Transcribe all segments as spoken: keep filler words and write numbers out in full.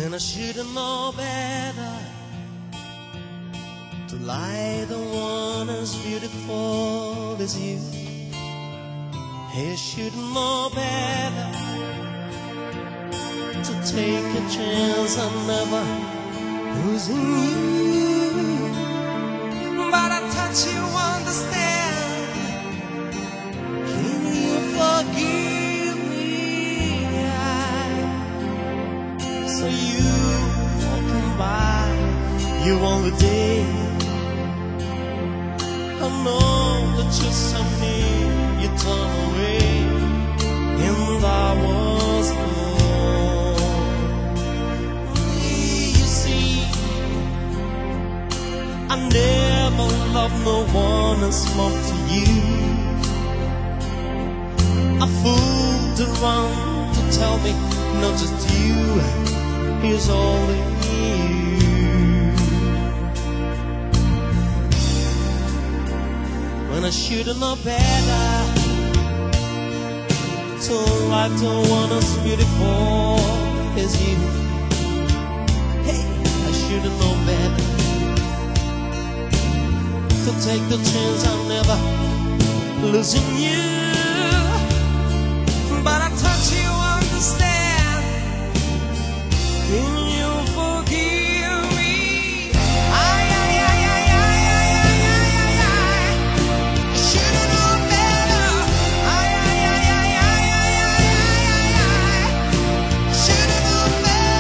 when I should've known better, to lie the one as beautiful as you. Hey, I should've known better, to take a chance on never losing you. But I thought you understand. Can you forgive me? I saw you walking by you on the day. I know that you saw me, you turned away, and I was gone. You see, I never loved no one as much to you. I fooled around to tell me not just you, here's only you. When I should've known better, to like the one as beautiful as you. Hey, I should've known better, to take the chance I'll never losing you. But I thought you understand. Can you forgive me? I, I, I, I, I, I, I, I, I should've known better. I, I, I, I, I, I, I, I should've known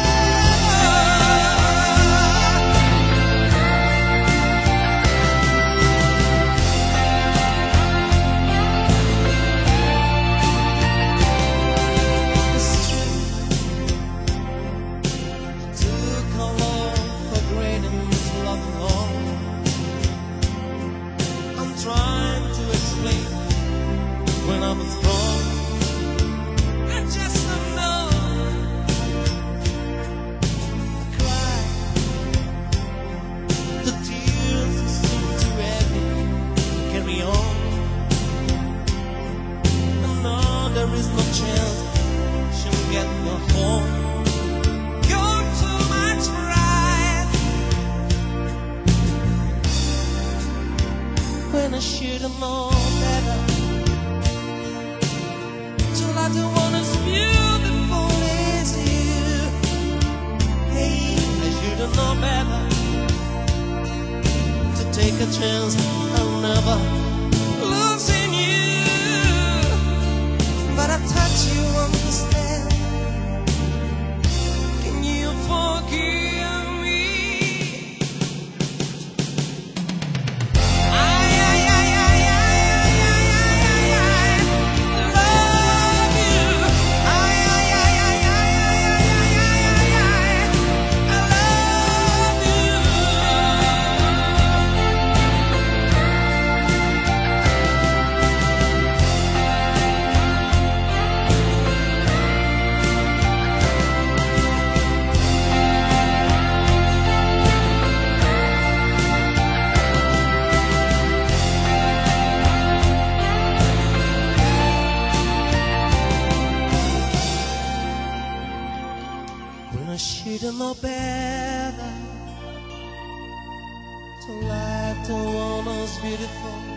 trying to explain when I was wrong. I just don't know. I cried, the tears seem too heavy. Carry on. I know there is no chance she'll get me home. You're too much pride. When I should've known better, to like the one as beautiful as you. Hey, I should've known better, to take a chance I'll never lose in you. But I thought you understand. Can you forgive me? I should've known better, to like the one who's beautiful